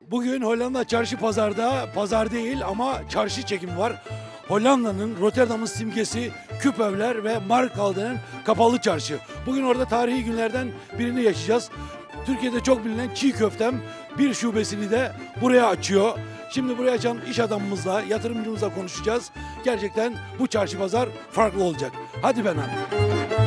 Bugün Hollanda çarşı pazarda, pazar değil ama çarşı çekimi var. Hollanda'nın, Rotterdam'ın simgesi Küpevler ve Markthal'ın kapalı çarşı. Bugün orada tarihi günlerden birini yaşayacağız. Türkiye'de çok bilinen çiğ köftem bir şubesini de buraya açıyor. Şimdi buraya açan iş adamımızla, yatırımcımızla konuşacağız. Gerçekten bu çarşı pazar farklı olacak. Hadi ben abi.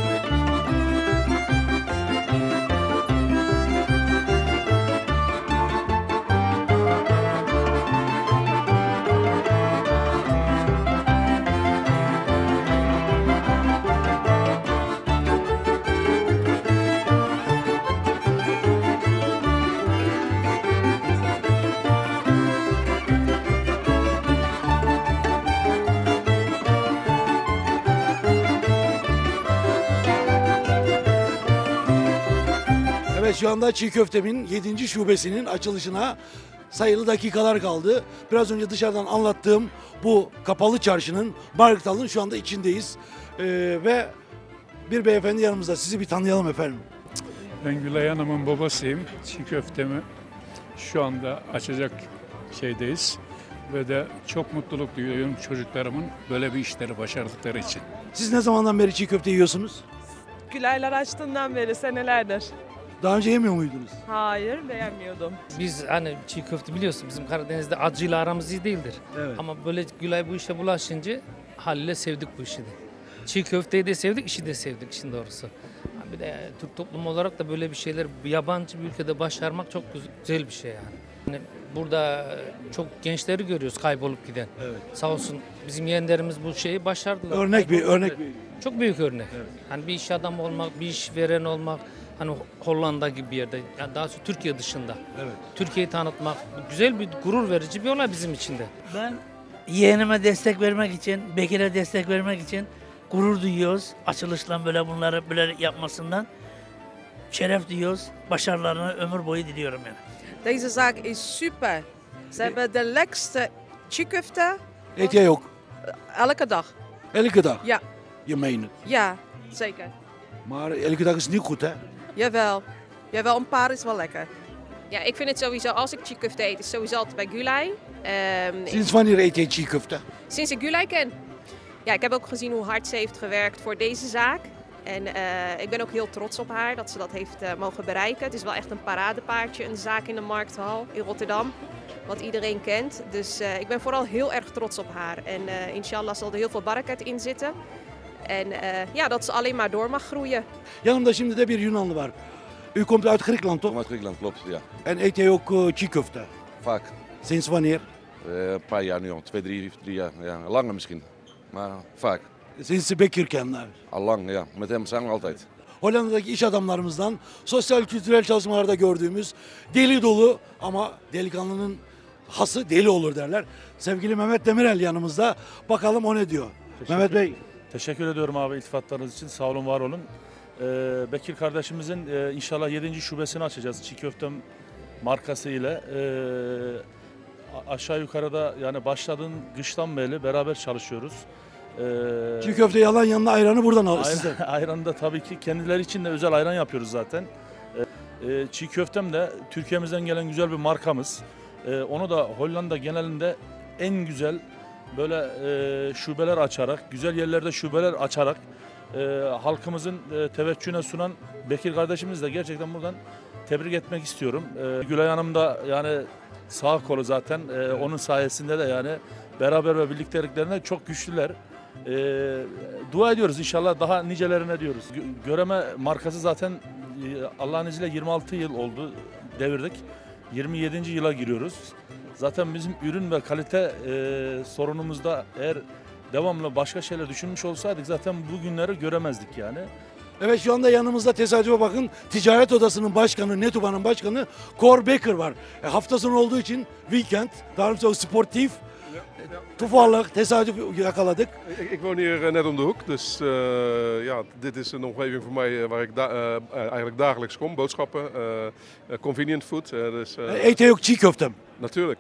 Evet, şu anda çiğ köftemin 7. şubesinin açılışına sayılı dakikalar kaldı. Biraz önce dışarıdan anlattığım bu kapalı çarşının, Markthal'ın şu anda içindeyiz. Ve bir beyefendi yanımızda. Sizi bir tanıyalım efendim. Ben Gülay Hanım'ın babasıyım. Çiğ köftemi şu anda açacak şeydeyiz. Ve de çok mutluluk duyuyorum çocuklarımın böyle bir işleri başardıkları için. Siz ne zamandan beri çiğ köfte yiyorsunuz? Gülaylar açtığından beri senelerdir. Daha önce yemiyor muydunuz? Hayır, beğenmiyordum. Biz hani çiğ köfte biliyorsun bizim Karadeniz'de acıyla aramız iyi değildir. Evet. Ama böyle Gülay bu işe bulaşınca haliyle sevdik bu işi de. Çiğ köfteyi de sevdik, işi de sevdik işin doğrusu. Bir de Türk toplumu olarak da böyle bir şeyler yabancı bir ülkede başarmak çok güzel bir şey yani. Yani burada çok gençleri görüyoruz kaybolup giden. Evet. Sağ olsun bizim yeğenlerimiz bu şeyi başardılar. Örnek bir. Çok büyük örnek. Evet. Hani bir iş adamı olmak, bir iş veren olmak, hani Hollanda gibi bir yerde, yani daha sonra Türkiye dışında. Evet. Türkiye'yi tanıtmak güzel bir gurur verici bir olay bizim için de. Ben yeğenime destek vermek için, Bekir'e destek vermek için gurur duyuyoruz. Açılışla böyle bunları böyle yapmasından şeref duyuyoruz. Başarılarını ömür boyu diliyorum yani. Deze zaak is super. Ze hebben de lekkerste chicköfte Et ya yok. elke dag. Elke dag. Ja, Je meent het. ja, zeker. Maar elke dag is niet goed, hè? Jawel. Jawel, een paar is wel lekker. Ja, ik vind het sowieso, als ik chicköfte eet, is sowieso altijd bij Gulay. Sinds wanneer eet jij çiğ köfte? Sinds ik Gulay ken. Ja, ik heb ook gezien hoe hard ze heeft gewerkt voor deze zaak. En ik ben ook heel trots op haar dat ze dat heeft mogen bereiken. Het is wel echt een paradepaardje, een zaak in de Markthaal in Rotterdam. Wat iedereen kent. Dus ik ben vooral heel erg trots op haar. En inshallah zal er heel veel barakat in zitten. En ja, dat ze alleen maar door mag groeien. Yanımda şimdi de bir Yunanlı var. U komt uit Griekenland, toch? Kom uit Griekenland, klopt, ja. En eet jij ook çiğ köfte? Vaak. Sinds wanneer? Een paar jaar nu al, 2, 3 jaar. Ja, langer misschien. Maar vaak. Sinds Bekir kennen. Al lang, ja. Met hem samen altijd. Hollanda'daki iş adamlarımızdan sosyal kültürel çalışmalarda gördüğümüz deli dolu ama delikanlının hası deli olur derler. Sevgili Mehmet Demirel yanımızda. Bakalım o ne diyor. Mehmet Bey. Teşekkür ediyorum abi iltifatlarınız için. Sağ olun, var olun. Bekir kardeşimizin inşallah 7. şubesini açacağız. Çiğ köftem markası ile. Aşağı yukarıda yani başladığın kıştan beri beraber çalışıyoruz. Çiğ köfte yalan yanına ayranı buradan al sizden. Ayranı da tabii ki kendileri için de özel ayran yapıyoruz zaten. Çiğ köftem de Türkiye'mizden gelen güzel bir markamız. Onu da Hollanda genelinde en güzel böyle şubeler açarak, güzel yerlerde şubeler açarak halkımızın teveccühüne sunan Bekir kardeşimiz de gerçekten buradan tebrik etmek istiyorum. Gülay Hanım da yani sağ kolu zaten onun sayesinde de yani beraber ve birlikteliklerine çok güçlüler. Dua ediyoruz inşallah daha nicelerine diyoruz. Göreme markası zaten Allah'ın izniyle 26 yıl oldu devirdik. 27. yıla giriyoruz. Zaten bizim ürün ve kalite sorunumuzda eğer devamlı başka şeyler düşünmüş olsaydık zaten bu günleri göremezdik yani. Evet, şu anda yanımızda tesadüfe bakın Ticaret Odası'nın başkanı, Netuba'nın başkanı Cor Becker var. Hafta sonu olduğu için weekend, daarom zo sportief. Toevallig, tesadüf yakaladık. Ik woon hier net om de hoek, dus ja, dit is een omgeving voor mij waar ik eigenlijk dagelijks kom. Boodschappen, convenient food. Dus, Eet jij ook çiğ köftem? Natuurlijk.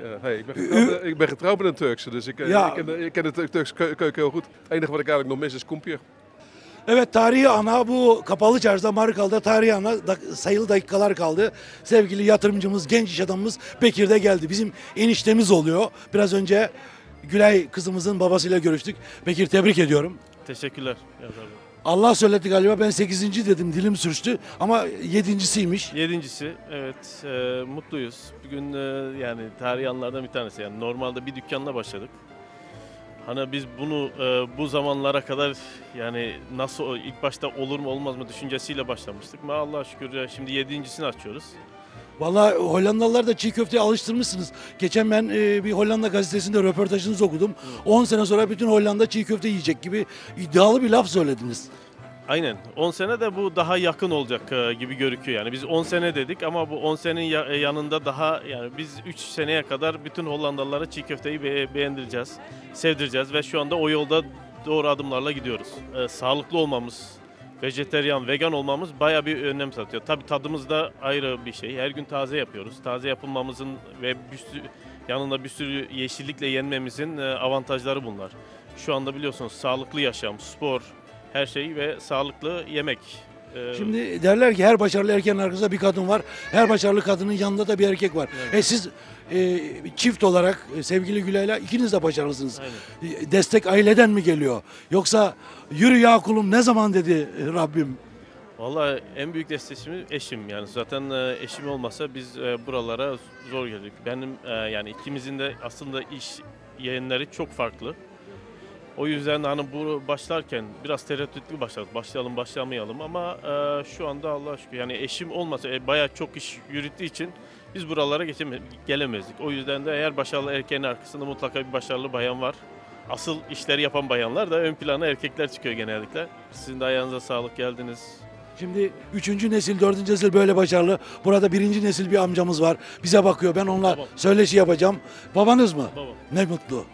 Ik ben getrouwd met een Turkse, dus ik ken de Turkse keuken heel goed. Het enige wat ik eigenlijk nog mis is kumpir. Evet, tarihi ana bu kapalı çarşıda Markal'da tarihi ana sayılı dakikalar kaldı. Sevgili yatırımcımız, genç iş adamımız Bekir de geldi. Bizim eniştemiz oluyor. Biraz önce Gülay kızımızın babasıyla görüştük. Bekir, tebrik ediyorum. Teşekkürler Yazar Bey. Allah söyletti galiba, ben 8. dedim, dilim sürçtü ama 7.siymiş. Yedincisi, evet, mutluyuz. Bugün yani tarihi anlardan bir tanesi. Yani normalde bir dükkanla başladık. Hani biz bunu bu zamanlara kadar yani nasıl ilk başta olur mu olmaz mı düşüncesiyle başlamıştık. Ama Allah'a şükür şimdi 7.sini açıyoruz. Vallahi Hollandalılar da çiğ köfteye alıştırmışsınız. Geçen ben bir Hollanda gazetesinde röportajınızı okudum. 10 sene sonra bütün Hollanda çiğ köfte yiyecek gibi iddialı bir laf söylediniz. Aynen. 10 sene de bu daha yakın olacak gibi görüküyor. Yani biz 10 sene dedik ama bu 10 senenin yanında daha yani biz 3 seneye kadar bütün Hollandalılara çiğ köfteyi beğendireceğiz, sevdireceğiz ve şu anda o yolda doğru adımlarla gidiyoruz. Sağlıklı olmamız, vejeteryan, vegan olmamız bayağı bir önem satıyor. Tabii tadımız da ayrı bir şey. Her gün taze yapıyoruz. Taze yapılmamızın ve yanında bir sürü yeşillikle yenmemizin avantajları bunlar. Şu anda biliyorsunuz sağlıklı yaşam, spor, her şey ve sağlıklı yemek. Şimdi derler ki her başarılı erkeğin arkasında bir kadın var. Her başarılı kadının yanında da bir erkek var. Evet. Siz çift olarak sevgili Gülay'la ikiniz de başarılısınız. Aynen. Destek aileden mi geliyor? Yoksa yürü ya kulum ne zaman dedi Rabbim? Vallahi en büyük destekçimiz eşim. Yani zaten eşim olmasa biz buralara zor geldik. Benim yani ikimizin de aslında iş yeğenleri çok farklı. O yüzden hani bu başlarken biraz tereddütlü başladık. Başlayalım, başlamayalım ama şu anda Allah'a şükür yani eşim olmasa bayağı çok iş yürüttüğü için biz buralara gelemezdik. O yüzden de eğer başarılı erkeğin arkasında mutlaka bir başarılı bayan var. Asıl işleri yapan bayanlar da ön plana erkekler çıkıyor genellikle. Sizin de ayağınıza sağlık, geldiniz. Şimdi 3. nesil, 4. nesil böyle başarılı. Burada 1. nesil bir amcamız var. Bize bakıyor. Ben onunla Babam. söyleşi yapacağım. Babanız mı? Babam. Ne mutlu.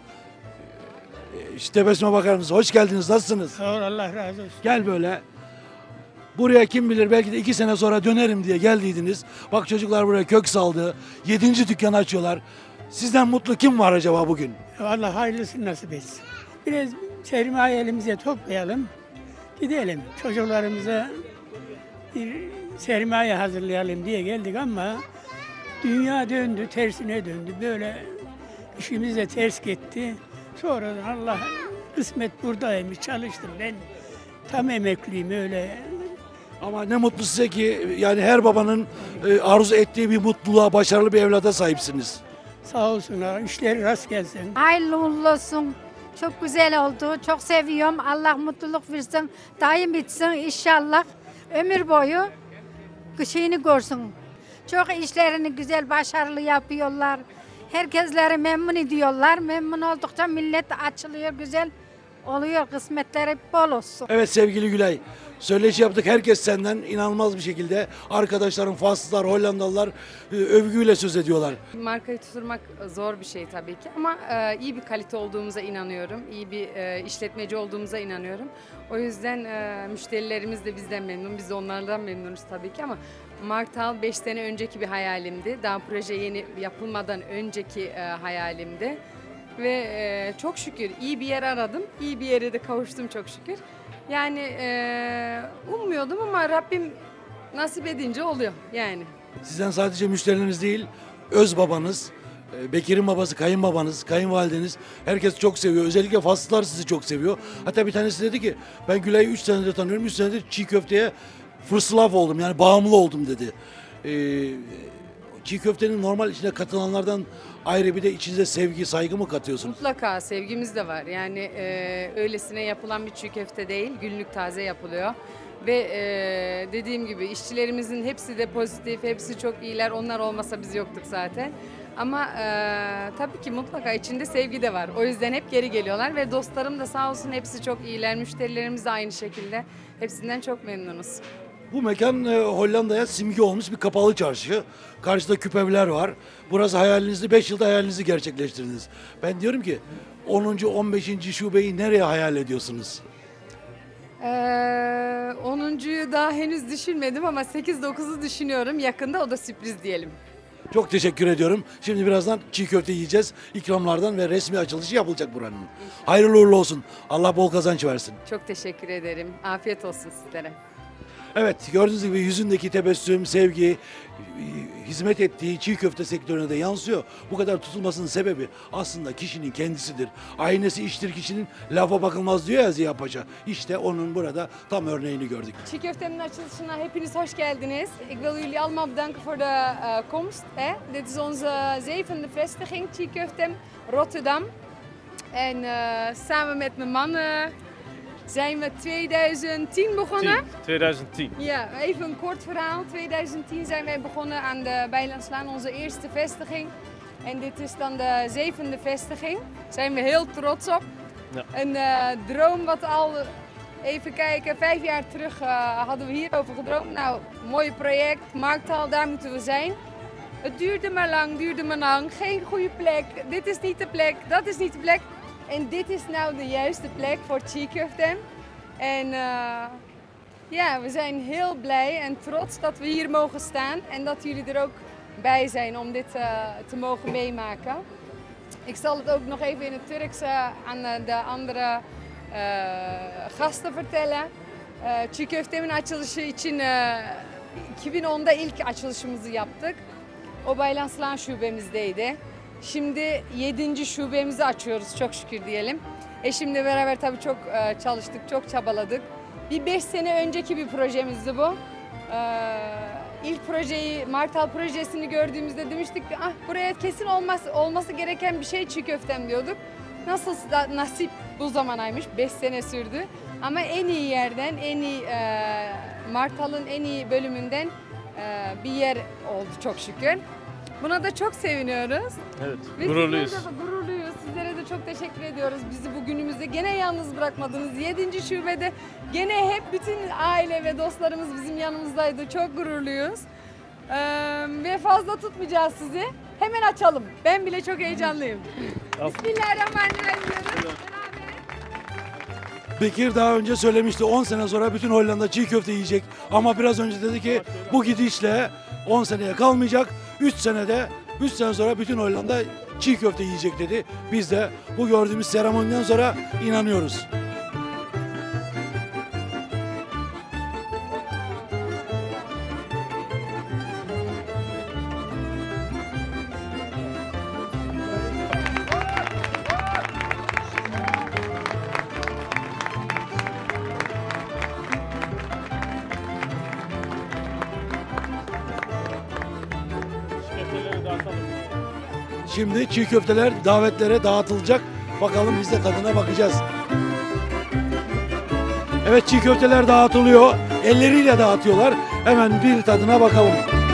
İşte tebessüme bakar mısınız? Hoş geldiniz. Nasılsınız? Sağ ol, Allah razı olsun. Gel böyle. Buraya kim bilir belki de 2 sene sonra dönerim diye geldiydiniz. Bak çocuklar buraya kök saldı. 7. dükkanı açıyorlar. Sizden mutlu kim var acaba bugün? Allah hayırlısını nasip etsin. Biraz sermaye elimize toplayalım. Gidelim. Çocuklarımıza bir sermaye hazırlayalım diye geldik ama dünya döndü, tersine döndü. Böyle işimiz de ters gitti. Sonradan Allah kısmet buradaymış, çalıştım. Ben tam emekliyim öyle. Ama ne mutlu size ki yani her babanın arzu ettiği bir mutluluğa, başarılı bir evlada sahipsiniz. Sağ olsunlar, işleri rast gelsin. Hayırlı uğurlu olsun. Çok güzel oldu. Çok seviyorum. Allah mutluluk versin. Daim bitsin inşallah. Ömür boyu şeyini görsün. Çok işlerini güzel, başarılı yapıyorlar. Herkesleri memnun ediyorlar. Memnun oldukça millet açılıyor, güzel oluyor. Kısmetleri bol olsun. Evet sevgili Gülay, söyleşi yaptık. Herkes senden inanılmaz bir şekilde arkadaşların, Faslılar, Hollandalılar övgüyle söz ediyorlar. Markayı tutturmak zor bir şey tabii ki ama iyi bir kalite olduğumuza inanıyorum. İyi bir işletmeci olduğumuza inanıyorum. O yüzden müşterilerimiz de bizden memnun, biz de onlardan memnunuz tabii ki ama Marktal 5 sene önceki bir hayalimdi. Daha proje yeni yapılmadan önceki hayalimdi. Ve çok şükür iyi bir yer aradım. İyi bir yere de kavuştum çok şükür. Yani ummuyordum ama Rabbim nasip edince oluyor yani. Sizden sadece müşterileriniz değil, öz babanız, Bekir'in babası, kayınbabanız, kayınvalideniz herkes çok seviyor. Özellikle Faslılar sizi çok seviyor. Hatta bir tanesi dedi ki ben Gülay'ı 3 senedir tanıyorum. 3 senedir çiğ köfteye fırslav oldum yani bağımlı oldum dedi. Çiğ köftenin normal içine katılanlardan ayrı bir de içinize sevgi, saygı mı katıyorsunuz? Mutlaka sevgimiz de var. Yani öylesine yapılan bir çiğ köfte değil, günlük taze yapılıyor. Ve dediğim gibi işçilerimizin hepsi de pozitif, hepsi çok iyiler. Onlar olmasa biz yoktuk zaten. Ama tabii ki mutlaka içinde sevgi de var. O yüzden hep geri geliyorlar ve dostlarım da sağ olsun hepsi çok iyiler. Müşterilerimiz de aynı şekilde. Hepsinden çok memnunuz. Bu mekan Hollanda'ya simge olmuş bir kapalı çarşı. Karşıda küpevler var. Burası hayalinizi, 5 yılda hayalinizi gerçekleştirdiniz. Ben diyorum ki 10. 15. şubeyi nereye hayal ediyorsunuz? 10'uncuyu daha henüz düşünmedim ama 8-9'u düşünüyorum. Yakında o da sürpriz diyelim. Çok teşekkür ediyorum. Şimdi birazdan çiğ köfte yiyeceğiz. İkramlardan ve resmi açılışı yapılacak buranın. Hayırlı uğurlu olsun. Allah bol kazanç versin. Çok teşekkür ederim. Afiyet olsun sizlere. Evet, gördüğünüz gibi yüzündeki tebessüm, sevgi, hizmet ettiği çiğ köfte sektörüne de yansıyor. Bu kadar tutulmasının sebebi aslında kişinin kendisidir. Aynesi iştir kişinin, lafa bakılmaz diyor ya Ziya Paşa. İşte onun burada tam örneğini gördük. Çiğ köftemin açılışına hepiniz hoş geldiniz. Ik wil jullie allemaal bedanken voor de komst. Dit is onze 7e vestiging, Çiğ Köftem Rotterdam. En samen met mijn man zijn we 2010 begonnen. 2010. Ja, even een kort verhaal. 2010 zijn wij begonnen aan de Bijlandslaan, onze eerste vestiging. En dit is dan de 7e vestiging. Daar zijn we heel trots op. Ja. Een droom wat al, even kijken, 5 jaar terug hadden we hierover gedroomd. Nou, mooi project, markthal, daar moeten we zijn. Het duurde maar lang, geen goede plek. Dit is niet de plek, dat is niet de plek. En dit is nou de juiste plek voor Çiğ Köftem. En ja, we zijn heel blij en trots dat we hier mogen staan. En dat jullie er ook bij zijn om dit te mogen meemaken. Ik zal het ook nog even in het Turks aan de andere gasten vertellen. Çiğ Köftem'in açılışı için 2010'da ilk açılışımızı yaptık. O Baylanslan şubemizdeydi. Şimdi 7. şubemizi açıyoruz çok şükür diyelim. Eşimle beraber tabii çok çalıştık, çok çabaladık. Bir 5 sene önceki bir projemizdi bu. İlk projeyi, Martal projesini gördüğümüzde demiştik ki buraya kesin olması gereken bir şey çiğ köftem diyorduk. Nasıl nasip bu zamanaymış, 5 sene sürdü. Ama en iyi yerden, en iyi Martal'ın en iyi bölümünden bir yer oldu çok şükür. Buna da çok seviniyoruz. Evet, Ve gururluyuz. sizlere de gururluyuz. Sizlere de çok teşekkür ediyoruz. Bizi bugünümüzde gene yalnız bırakmadınız. 7. şubede gene hep bütün aile ve dostlarımız bizim yanımızdaydı. Çok gururluyuz. Ve fazla tutmayacağız sizi. Hemen açalım. Ben bile çok heyecanlıyım. Bismillahirrahmanirrahim diyoruz. Bekir daha önce söylemişti 10 sene sonra bütün Hollanda çiğ köfte yiyecek. Ama biraz önce dedi ki bu gidişle 10 seneye kalmayacak. 3 sene sonra bütün Hollanda çiğ köfte yiyecek dedi. Biz de bu gördüğümüz seremoniden sonra inanıyoruz. Şimdi çiğ köfteler davetlere dağıtılacak. Bakalım biz de tadına bakacağız. Evet, çiğ köfteler dağıtılıyor. Elleriyle dağıtıyorlar. Hemen bir tadına bakalım.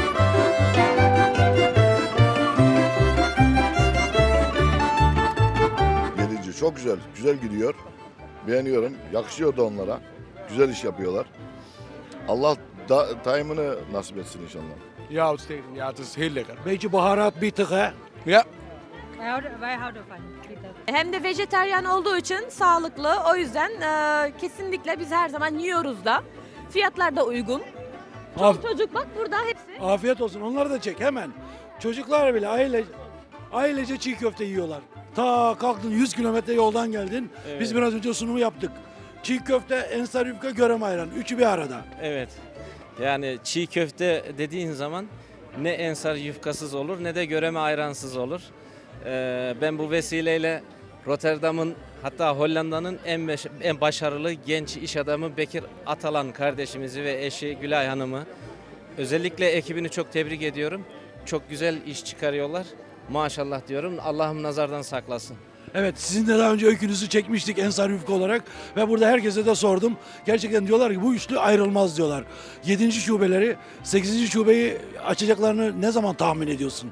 Yedinci çok güzel. Güzel gidiyor. Beğeniyorum. Yakışıyor da onlara. Güzel iş yapıyorlar. Allah daimini nasip etsin inşallah. Ja, uitstekend. Ja, het is heel lekker. Beetje baharat, bitter hè? Ja. Wij houden van. Hem de vejetaryen olduğu için sağlıklı. O yüzden kesinlikle biz her zaman yiyoruz da. Fiyatlar da uygun. Çocuk bak burada hepsi. Afiyet olsun. Onları da çek hemen. Çocuklar bile ailece çiğ köfte yiyorlar. Ta kalktın 100 kilometre yoldan geldin. Evet. Biz biraz önce sunumu yaptık. Çiğ köfte, ensar yufka, görem ayran. Üçü bir arada. Evet. Yani çiğ köfte dediğin zaman ne ensar yufkasız olur ne de göreme ayransız olur. Ben bu vesileyle Rotterdam'ın, hatta Hollanda'nın en başarılı genç iş adamı Bekir Atalan kardeşimizi ve eşi Gülay Hanım'ı, özellikle ekibini çok tebrik ediyorum. Çok güzel iş çıkarıyorlar. Maşallah diyorum. Allah'ım nazardan saklasın. Evet, sizin de daha önce öykünüzü çekmiştik ensar yufka olarak ve burada herkese de sordum. Gerçekten diyorlar ki bu üçlü ayrılmaz diyorlar. 7. şubeleri, 8. şubeyi açacaklarını ne zaman tahmin ediyorsun?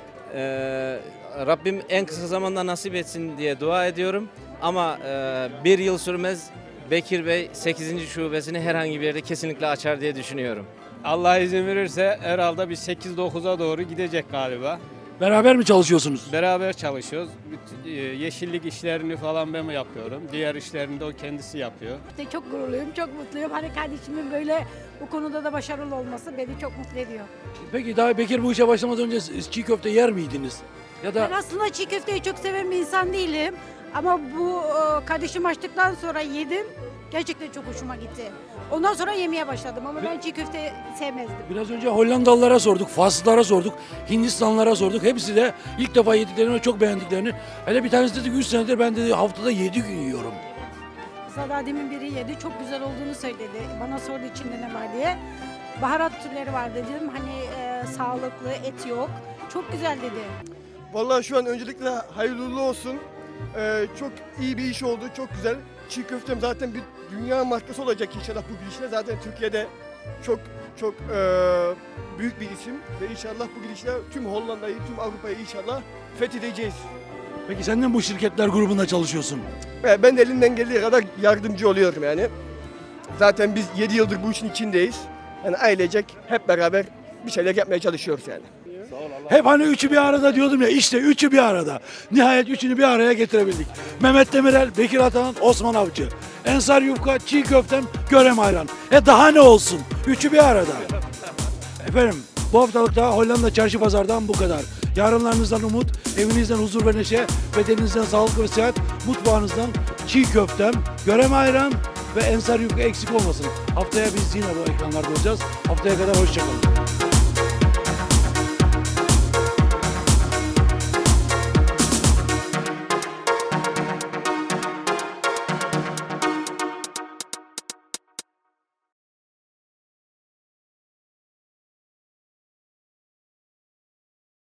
Rabbim en kısa zamanda nasip etsin diye dua ediyorum. Ama bir yıl sürmez, Bekir Bey 8. şubesini herhangi bir yerde kesinlikle açar diye düşünüyorum. Allah izin verirse herhalde bir 8-9'a doğru gidecek galiba. Beraber mi çalışıyorsunuz? Beraber çalışıyoruz. Yeşillik işlerini falan ben yapıyorum. Diğer işlerini de o kendisi yapıyor. Çok gururluyum, çok mutluyum. Hani kardeşimin böyle Bu konuda da başarılı olması beni çok mutlu ediyor. Peki daha Bekir bu işe başlamadan önce çiğ köfte yer miydiniz? Ya da Ben aslında çiğ köfteyi çok seven bir insan değilim. Ama bu kardeşim açtıktan sonra yedim. Gerçekten çok hoşuma gitti. Ondan sonra yemeye başladım ama ben çiğ köfte sevmezdim. biraz önce Hollandalılara sorduk, Faslılara sorduk, Hindistanlılara sorduk. Hepsi de ilk defa yediklerini ve çok beğendiklerini. Hele bir tanesi dedi ki 3 senedir ben dedi haftada 7 gün yiyorum. Mesela demin biri yedi, çok güzel olduğunu söyledi. Bana sordu içinde ne var diye. Baharat türleri var dedim. Hani sağlıklı, et yok. Çok güzel dedi. Vallahi şu an öncelikle hayırlı uğurlu olsun. Çok iyi bir iş oldu, çok güzel. Çiğ köftem zaten bir dünya markası olacak inşallah bu gidişle. Zaten Türkiye'de çok büyük bir isim ve inşallah bu gidişle tüm Hollanda'yı, tüm Avrupa'yı inşallah fethedeceğiz. Peki sen de bu şirketler grubunda çalışıyorsun? Ben de elimden geldiği kadar yardımcı oluyorum yani. Zaten biz 7 yıldır bu işin içindeyiz. Yani ailecek hep beraber bir şeyler yapmaya çalışıyoruz yani. Hep hani üçü bir arada diyordum ya, işte üçü bir arada. Nihayet üçünü bir araya getirebildik. Mehmet Demirel, Bekir Atahan, Osman Avcı. Ensar Yufka, çiğ köftem, Görem Ayran. Daha ne olsun? Üçü bir arada. Efendim bu haftalıkta Hollanda Çarşı Pazar'dan bu kadar. Yarınlarınızdan umut, evinizden huzur ve neşe, bedeninizden sağlık ve sıhhat, mutfağınızdan çiğ köftem, Görem Ayran ve Ensar Yufka eksik olmasın. Haftaya biz yine bu ekranlarda olacağız. Haftaya kadar hoşçakalın.